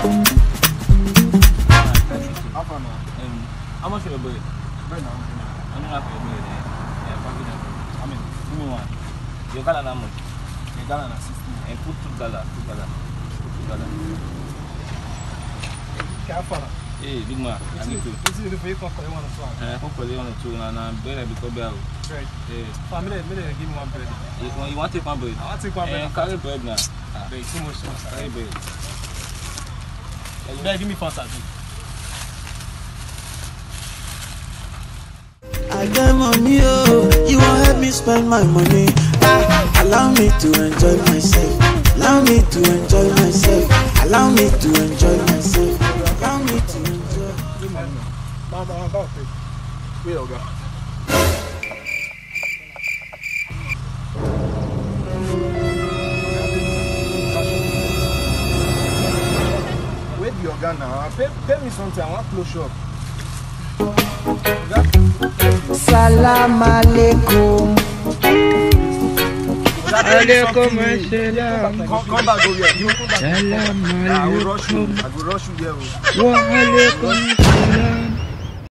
How much for your bread? Bread now. I'm not for your bread. Yeah, package it. I mean, give me one. Your gala how much? Your gala na 60. And put $2. $2. Careful. Hey, big man. I need to. This is the way you come for you want to swap. Come for you want to and bread because bread. Bread. Yeah. Family, give me one bread. You want to take one bread? I want to take one bread. Carry bread now. Bread, too much. Carry bread. You better give me faster. I got money, oh, you won't help me spend my money. Allow me to enjoy myself. Allow me to enjoy myself. Allow me to enjoy myself. Allow me to enjoy. Wait, Oga. Wait, the Oga now. Pay me something. I want to close shop. Salam alaikum. Alaikum assalam. Come back over here. Salam alaikum. I will rush you there. Wa alaikum assalam.